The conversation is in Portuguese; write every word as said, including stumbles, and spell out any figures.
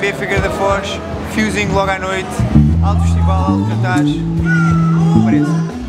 dia, Figueira da Foz, fiozinho logo à noite, alto festival, alto cantares, apareça.